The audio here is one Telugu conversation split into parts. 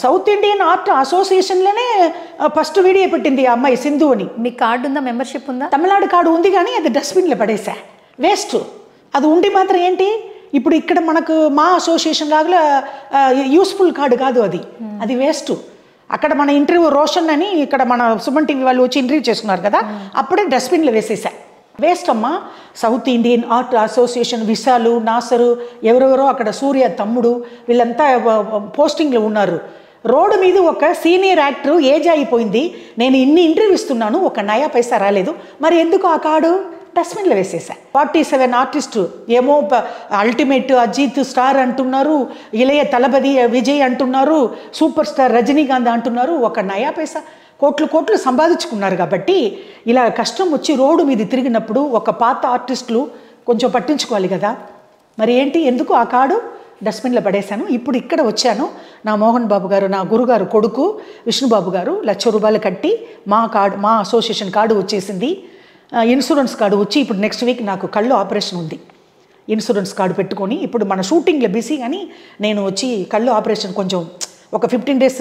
సౌత్ ఇండియన్ ఆర్ట్ అసోసియేషన్లోనే ఫస్ట్ వీడియో పెట్టింది ఆ అమ్మాయి సింధు అని. మీ కార్డు ఉందా, మెంబర్షిప్ ఉందా? తమిళనాడు కార్డు ఉంది కానీ అది డస్ట్బిన్లో పడేసా, వేస్ట్. అది ఉండి మాత్రం ఏంటి, ఇప్పుడు ఇక్కడ మనకు మా అసోసియేషన్ లాగా యూస్ఫుల్ కార్డు కాదు అది, అది వేస్ట్. అక్కడ మన ఇంటర్వ్యూ రోషన్ అని ఇక్కడ మన సుమన్ టీవీ వాళ్ళు వచ్చి ఇంటర్వ్యూ చేసుకున్నారు కదా, అప్పుడే డస్ట్బిన్లో వేసేసా, వేస్ట్ అమ్మా. సౌత్ ఇండియన్ ఆర్ట్ అసోసియేషన్ విశాలు, నాసరు, ఎవరెవరో అక్కడ సూర్య తమ్ముడు వీళ్ళంతా పోస్టింగ్లో ఉన్నారు. రోడ్డు మీద ఒక సీనియర్ యాక్టర్ ఏజ్ అయిపోయింది, నేను ఇన్ని ఇంటర్వ్యూ ఇస్తున్నాను, ఒక నయా పైసా రాలేదు, మరి ఎందుకు ఆ కార్డు డస్ట్బిన్లో వేసేసా. 47 ఆర్టిస్టు ఏమో అల్టిమేట్ అజిత్ స్టార్ అంటున్నారు, ఇళయ తలపతి విజయ్ అంటున్నారు, సూపర్ స్టార్ రజనీకాంత్ అంటున్నారు, ఒక నయా పైసా కోట్లు సంపాదించుకున్నారు. కాబట్టి ఇలా కష్టం వచ్చి రోడ్డు మీద తిరిగినప్పుడు ఒక పాత ఆర్టిస్టులు కొంచెం పట్టించుకోవాలి కదా, మరి ఏంటి ఎందుకు ఆ కార్డు డస్ట్బిన్లో పడేశాను. ఇప్పుడు ఇక్కడ వచ్చాను, నా మోహన్ బాబు గారు, నా గురుగారు కొడుకు విష్ణుబాబు గారు 1,00,000 రూపాయలు కట్టి మా అసోసియేషన్ కార్డు వచ్చేసింది, ఇన్సూరెన్స్ కార్డు వచ్చి ఇప్పుడు నెక్స్ట్ వీక్ నాకు కళ్ళు ఆపరేషన్ ఉంది, ఇన్సూరెన్స్ కార్డు పెట్టుకొని ఇప్పుడు మన షూటింగ్లో బిజీ కానీ నేను వచ్చి కళ్ళు ఆపరేషన్ కొంచెం ఒక 15 డేస్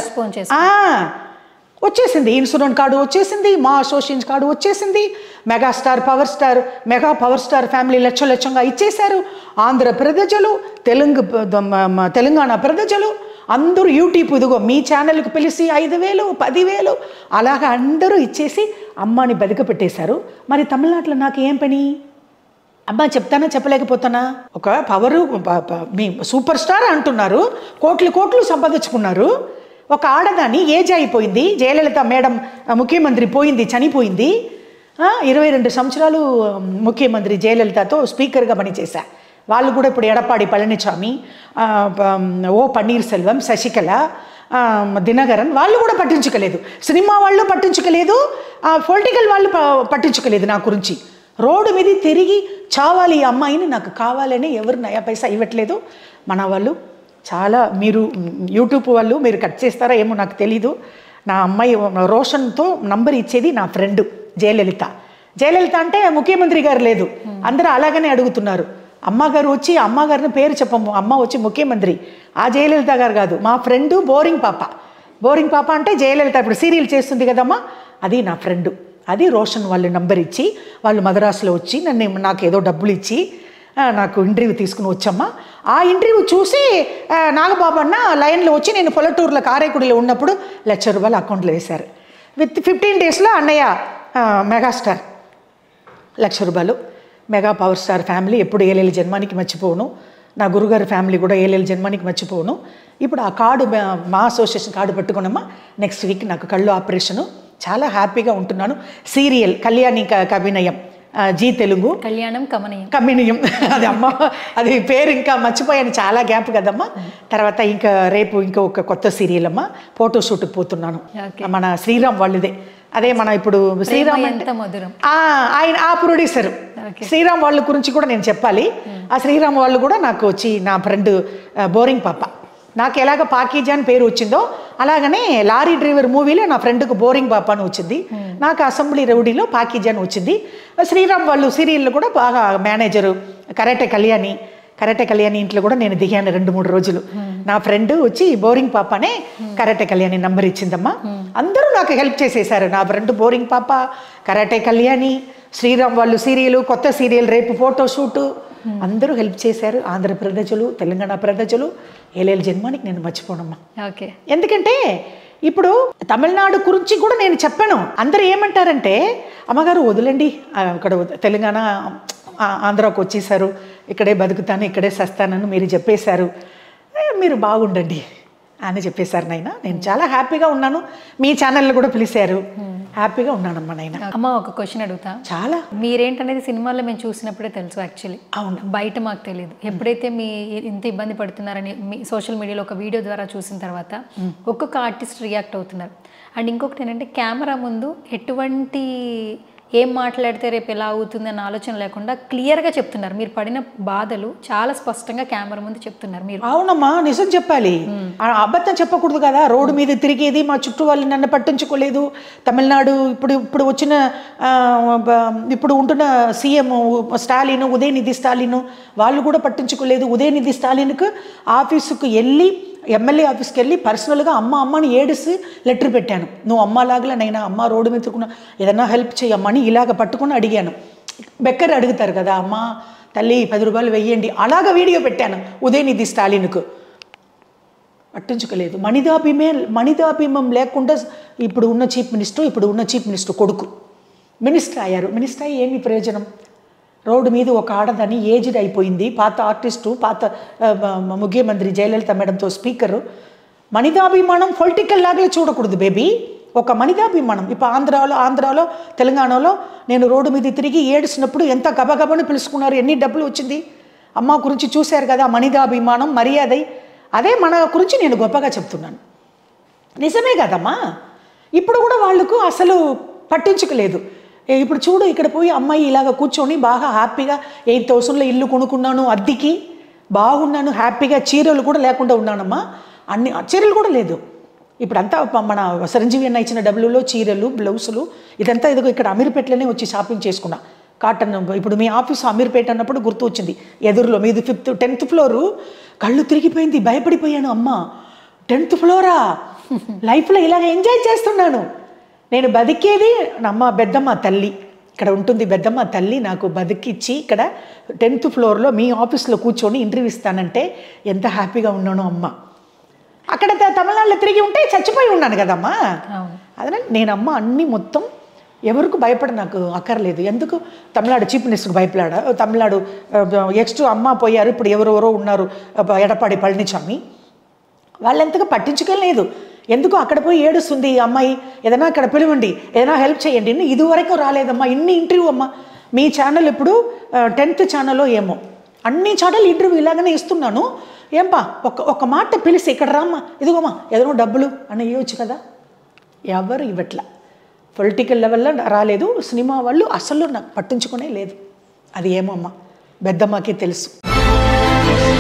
వచ్చేసింది, ఇన్సూరెన్స్ కార్డు వచ్చేసింది, మా అసోసియేషన్ కార్డు వచ్చేసింది, megastar mega power star family లక్షంగా ఇచ్చేశారు. ఆంధ్ర ప్రజలు, తెలంగాణ ప్రజలు అందరూ యూట్యూబ్ ఇదిగో మీ ఛానల్కి పిలిచి 5,000 10,000 అలాగా అందరూ ఇచ్చేసి అమ్మాని బతికపెట్టేశారు. మరి తమిళనాడులో నాకు ఏం పని అమ్మా, చెప్తానా చెప్పలేకపోతానా? ఒక పవరు మీ సూపర్ స్టార్ అంటున్నారు, కోట్లు సంపాదించుకున్నారు. ఒక ఆడదాన్ని ఏజ్ అయిపోయింది, జయలలిత మేడం ముఖ్యమంత్రి చనిపోయింది, 22 సంవత్సరాలు ముఖ్యమంత్రి జయలలితతో స్పీకర్గా పనిచేశా. వాళ్ళు కూడా ఇప్పుడు ఎడప్పాడి పళనిస్వామి, ఓ పన్నీర్ సెల్వం, శశికళ, దినకరన్ వాళ్ళు కూడా పట్టించుకోలేదు, సినిమా వాళ్ళు పట్టించుకోలేదు, పొలిటికల్ వాళ్ళు పట్టించుకోలేదు నా గురించి. రోడ్డు మీద తిరిగి చావాలి ఈ అమ్మాయిని, నాకు కావాలని ఎవరు నయా పైసా ఇవ్వట్లేదు. మన వాళ్ళు చాలా, మీరు యూట్యూబ్ వాళ్ళు మీరు కట్ చేస్తారా ఏమో నాకు తెలీదు. నా అమ్మాయి రోషన్తో నంబర్ ఇచ్చేది నా ఫ్రెండ్ జయలలిత అంటే ముఖ్యమంత్రి గారు లేదు, అందరూ అలాగనే అడుగుతున్నారు. అమ్మగారు వచ్చి అమ్మగారిని పేరు చెప్పము, అమ్మ వచ్చి ముఖ్యమంత్రి, ఆ జయలలిత గారు కాదు, మా ఫ్రెండ్ బోరింగ్ పాప అంటే జయలలిత ఇప్పుడు సీరియల్ చేస్తుంది కదమ్మా, అది నా ఫ్రెండ్. అది రోషన్ వాళ్ళు నంబర్ ఇచ్చి వాళ్ళు మద్రాసులో వచ్చి నాకు ఏదో డబ్బులు ఇచ్చి నాకు ఇంటర్వ్యూ తీసుకుని వచ్చమ్మా. ఆ ఇంటర్వ్యూ చూసి నాగబాబు అన్న లైన్లో వచ్చి నేను పొలటూరులో కారైకుడిలో ఉన్నప్పుడు 1,00,000 రూపాయలు అకౌంట్లో వేశారు. విత్ 15 డేస్లో అన్నయ్య మెగాస్టార్ 1,00,000 రూపాయలు. మెగా పవర్ స్టార్ ఫ్యామిలీ ఎప్పుడు ఏలేళ్ళ జన్మానికి మర్చిపోను, నా గురుగారి ఫ్యామిలీ కూడా ఏలేళ్ళ జన్మానికి మర్చిపోను. ఇప్పుడు ఆ కార్డు మా అసోసియేషన్ కార్డు పెట్టుకున్నామా, నెక్స్ట్ వీక్ నాకు కళ్ళు ఆపరేషను, చాలా హ్యాపీగా ఉంటున్నాను. సీరియల్ కళ్యాణి కవినయం, జీ తెలుగు కమినయం, అది అమ్మ అది పేరు ఇంకా మర్చిపోయాను, చాలా గ్యాప్ కదమ్మా. తర్వాత ఇంకా రేపు ఒక కొత్త సీరియల్ అమ్మ, ఫోటోషూట్కి పోతున్నాను, మన శ్రీరామ్ వాళ్ళదే. అదే మన ఇప్పుడు శ్రీరామ్ ఆయన ఆ ప్రొడ్యూసర్ శ్రీరామ్ వాళ్ళ గురించి కూడా నేను చెప్పాలి. ఆ శ్రీరామ్ వాళ్ళు కూడా నాకు వచ్చి నా ఫ్రెండ్ బోరింగ్ పాప, నాకు ఎలాగ పాకీజా అని పేరు వచ్చిందో అలాగనే లారీ డ్రైవర్ మూవీలో నా ఫ్రెండ్కు బోరింగ్ పాప అని వచ్చింది, నాకు అసెంబ్లీ రౌడీలో పాకీజా అని వచ్చింది. శ్రీరామ్ వాళ్ళు సీరియల్లో కూడా బాగా మేనేజరు, కరాటే కళ్యాణి ఇంట్లో కూడా నేను దిగాను 2-3 రోజులు. నా ఫ్రెండ్ వచ్చి బోరింగ్ పాప అనే కరాటే కళ్యాణి నంబర్ ఇచ్చిందమ్మా. అందరూ నాకు హెల్ప్ చేసేసారు, నా ఫ్రెండ్ బోరింగ్ పాప, కరాటే కళ్యాణి, శ్రీరామ్ వాళ్ళు సీరియల్, కొత్త సీరియల్, రేపు ఫోటోషూటు, అందరూ హెల్ప్ చేశారు. ఆంధ్ర ప్రజలు, తెలంగాణ ప్రజలు, ఏలేళ్ళ జన్మానికి నేను మర్చిపోనమ్మా. ఎందుకంటే ఇప్పుడు తమిళనాడు గురించి కూడా నేను చెప్పాను. అందరూ ఏమంటారంటే అమ్మగారు వదిలేండి, అక్కడ తెలంగాణ ఆంధ్రాకు వచ్చేసారు, ఇక్కడే బతుకుతాను, ఇక్కడే సస్తానని మీరు చెప్పేశారు, మీరు బాగుండండి అని చెప్పేశారు నాయన. నేను చాలా హ్యాపీగా ఉన్నాను, మీ ఛానల్లో కూడా పిలిచారు, హ్యాపీగా ఉన్నానమ్మా నాయన. అమ్మ ఒక క్వశ్చన్ అడుగుతా, చాలా మీరేంటనేది సినిమాల్లో మేము చూసినప్పుడే తెలుసు, యాక్చువల్లీ అవును, బయట మాకు తెలియదు. ఎప్పుడైతే మీ ఇంత ఇబ్బంది పడుతున్నారని మీ సోషల్ మీడియాలో ఒక వీడియో ద్వారా చూసిన తర్వాత ఒక్కొక్క ఆర్టిస్ట్ రియాక్ట్ అవుతున్నారు. అండ్ ఇంకొకటి ఏంటంటే కెమెరా ముందు ఎటువంటి ఏం మాట్లాడితే రేపు ఎలా అవుతుంది అన్న ఆలోచన లేకుండా క్లియర్గా చెప్తున్నారు. మీరు పడిన బాధలు చాలా స్పష్టంగా కెమెరా ముందు చెప్తున్నారు మీరు. అవునమ్మా, నిజం చెప్పాలి, అబద్ధం చెప్పకూడదు కదా. రోడ్డు మీద తిరిగేది, మా చుట్టూ వాళ్ళు నన్ను పట్టించుకోలేదు. తమిళనాడు ఇప్పుడు వచ్చిన ఇప్పుడు ఉంటున్న సీఎం స్టాలిన్, ఉదయనిధి స్టాలిన్ వాళ్ళు కూడా పట్టించుకోలేదు. ఉదయనిధి స్టాలిన్కు ఆఫీసుకు వెళ్ళి ఎమ్మెల్యే ఆఫీస్కి వెళ్ళి పర్సనల్గా అమ్మని ఏడిసి లెటర్ పెట్టాను. నువ్వు అమ్మలాగా నైనా అమ్మ రోడ్డు మీద తిరుగుకున్నా ఏదన్నా హెల్ప్ చేయమ్మని ఇలాగ పట్టుకుని అడిగాను. బెక్కర్ అడుగుతారు కదా, అమ్మ తల్లి 10 రూపాయలు వెయ్యండి, అలాగ వీడియో పెట్టాను ఉదయనిధి స్టాలిన్కు. పట్టించుకోలేదు. మనిదాభిమం లేకుండా ఇప్పుడు ఉన్న చీఫ్ మినిస్టర్ కొడుకు మినిస్టర్ అయ్యారు. మినిస్టర్ అయ్యి ఏమి ప్రయోజనం? రోడ్డు మీద ఒక ఆడదని ఏజ్డ్ అయిపోయింది, పాత ఆర్టిస్టు, పాత ముఖ్యమంత్రి జయలలిత మేడంతో స్పీకరు. మనిదాభిమానం పొలిటికల్ లాగా చూడకూడదు బేబీ. ఒక మనిదాభిమానం. ఇప్పుడు ఆంధ్రాలో తెలంగాణలో నేను రోడ్డు మీద తిరిగి ఏడ్చినప్పుడు ఎంత గబగబని పిలుచుకున్నారు, ఎన్ని డబ్బులు వచ్చింది. అమ్మ గురించి చూశారు కదా, మనిదాభిమానం మర్యాద. అదే మన గురించి నేను గొప్పగా చెప్తున్నాను. నిజమే కదమ్మా. ఇప్పుడు కూడా వాళ్ళకు అసలు పట్టించుకోలేదు. ఇప్పుడు చూడు, ఇక్కడ పోయి అమ్మాయి ఇలాగ కూర్చొని బాగా హ్యాపీగా 8,000లో ఇల్లు కొనుక్కున్నాను, అద్దెకి బాగున్నాను, హ్యాపీగా చీరలు కూడా లేకుండా ఉన్నానమ్మా. అన్ని చీరలు కూడా లేదు. ఇప్పుడంతా మన చిరంజీవి అన్న ఇచ్చిన డబ్బులలో చీరలు, బ్లౌజులు ఇదంతా ఇదిగో ఇక్కడ అమీర్పేటలోనే వచ్చి షాపింగ్ చేసుకున్నా. కాటన్. ఇప్పుడు మీ ఆఫీసు అమీర్పేట అన్నప్పుడు గుర్తు వచ్చింది. ఎదురులో మీది 10th ఫ్లోరు. కళ్ళు తిరిగిపోయింది, భయపడిపోయాను. అమ్మ 10th ఫ్లోరా, లైఫ్లో ఇలాగ ఎంజాయ్ చేస్తున్నాను. నేను బతికేది అమ్మ పెద్దమ్మ తల్లి, ఇక్కడ ఉంటుంది పెద్దమ్మ తల్లి, నాకు బతికిచ్చి ఇక్కడ 10th ఫ్లోర్లో మీ ఆఫీస్లో కూర్చొని ఇంటర్వ్యూ ఇస్తానంటే ఎంత హ్యాపీగా ఉన్నాను అమ్మ. అక్కడ తమిళనాడులో తిరిగి ఉంటే చచ్చిపోయి ఉన్నాను కదమ్మా. అదే నేను అమ్మ అన్నీ మొత్తం ఎవరికి భయపడ నాకు అక్కర్లేదు. ఎందుకు తమిళనాడు చీఫ్ మినిస్టర్కి భయపడాడా? తమిళనాడు నెక్స్ట్ అమ్మ పోయారు, ఇప్పుడు ఎవరెవరో ఉన్నారు, ఎడప్పాడి పళనిస్వామి. వాళ్ళెంతగా పట్టించుకోలేదు. ఎందుకు అక్కడ పోయి ఏడుస్తుంది ఈ అమ్మాయి, ఏదైనా అక్కడ పిలవండి, ఏదైనా హెల్ప్ చేయండి. ఇదివరకు రాలేదమ్మా ఇన్ని ఇంటర్వ్యూ. అమ్మ మీ ఛానల్ ఇప్పుడు 10th ఛానల్లో ఏమో అన్ని ఛానల్ ఇంటర్వ్యూ ఇలాగనే ఇస్తున్నాను. ఏంపా ఒక మాట పిలిచి ఇక్కడ రామ్మా, ఇదిగోమ్మా ఏదైనా డబ్బులు అని ఇవ్వచ్చు కదా. ఎవరు ఇవ్వట్లా. పొలిటికల్ లెవెల్లో రాలేదు. సినిమా వాళ్ళు అసలు నాకు పట్టించుకునే లేదు. అది ఏమో అమ్మ, పెద్దమ్మకే తెలుసు.